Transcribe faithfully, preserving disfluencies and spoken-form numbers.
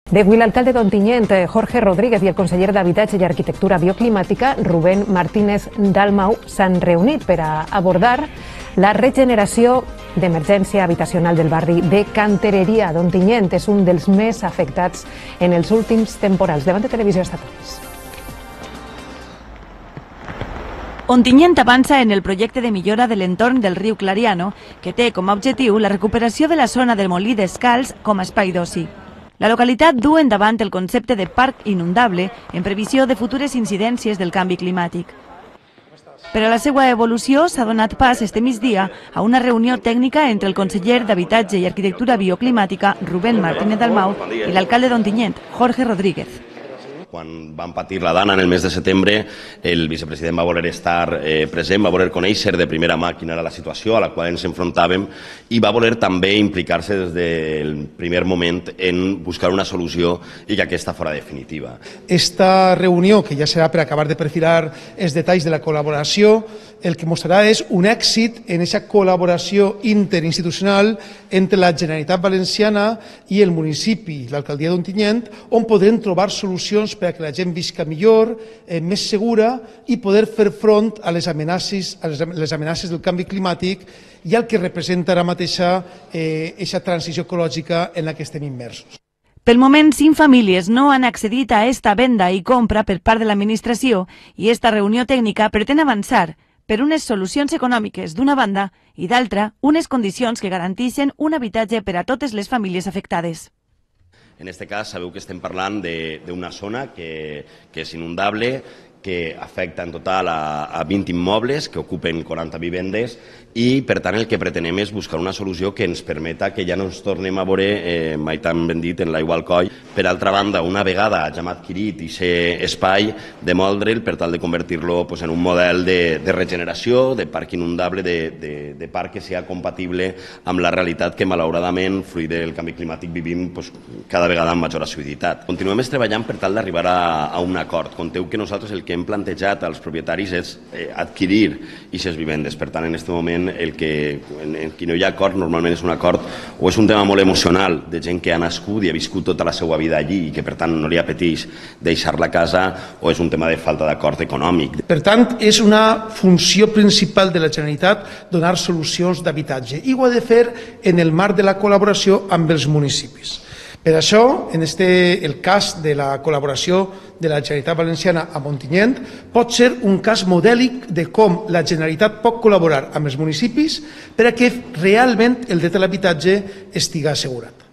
D'avui l'alcalde d'Ontinyent, Jorge Rodríguez, i el conseller d'Habitatge i Arquitectura Bioclimàtica, Rubén Martínez Dalmau, s'han reunit per a abordar la regeneració d'emergència habitacional del barri de Cantereria d'Ontinyent. És un dels més afectats en els últims temporals. Davant de Televisió Estatals. Ontinyent avança en el projecte de millora de l'entorn del riu Clariano, que té com a objectiu la recuperació de la zona del Molí d'Escalç com a espai d'oci. La localitat du endavant el concepte de parc inundable en previsió de futures incidències del canvi climàtic. Per a la seva evolució s'ha donat pas este migdia a una reunió tècnica entre el conseller d'Habitatge i Arquitectura Bioclimàtica, Rubén Martínez Dalmau, i l'alcalde d'Ontinyent, Jorge Rodríguez. Quan vam patir la dana en el mes de setembre, el vicepresident va voler estar eh, present, va voler conèixer de primera mà quina era la situació a la qual ens enfrontàvem i va voler també implicar-se des del primer moment en buscar una solució i que aquesta fora definitiva. Esta reunió, que ja serà per acabar de perfilar els detalls de la col·laboració, el que mostrarà és un èxit en aquesta col·laboració interinstitucional entre la Generalitat Valenciana i el municipi, l'alcaldia d'Ontinyent, on podrem trobar solucions perquè la gent visca millor, eh, més segura i poder fer front a les amenaces, a les, les amenaces del canvi climàtic i al que representa ara mateixa aquesta eh, transició ecològica en la que estem immersos. Pel moment, cinc famílies no han accedit a esta venda i compra per part de l'administració i esta reunió tècnica pretén avançar per unes solucions econòmiques d'una banda i d'altra, unes condicions que garanteixen un habitatge per a totes les famílies afectades. En aquest cas, sabeu que estem parlant d'una zona que, que és inundable, que afecta en total a, a vint immobles que ocupen quaranta vivendes i, per tant, el que pretenem és buscar una solució que ens permeta que ja no ens tornem a veure, eh, mai tan ben dit, en l'aigua al coll. Per altra banda, una vegada ja hem adquirit aquest espai, de moldre'l per tal de convertir-lo pues, en un model de, de regeneració, de parc inundable, de, de, de parc que sigui compatible amb la realitat que, malauradament, fruit del canvi climàtic, vivim pues, cada vegada amb major assiduïtat. Continuem treballant per tal d'arribar a, a un acord. Conteu que nosaltres el que hem plantejat als propietaris és eh, adquirir aquestes vivendes. Per tant, en aquest moment, el que, en, en qui no hi ha acord, normalment és un acord o és un tema molt emocional de gent que ha nascut i ha viscut tota la seva vida allí i que, per tant, no li apeteix deixar la casa, o és un tema de falta d'acord econòmic. Per tant, és una funció principal de la Generalitat donar solucions d'habitatge i ho ha de fer en el marc de la col·laboració amb els municipis. Per això, en este, el cas de la col·laboració de la Generalitat Valenciana amb Ontinyent pot ser un cas modèlic de com la Generalitat pot col·laborar amb els municipis per a que realment el dret a l'habitatge estigui assegurat.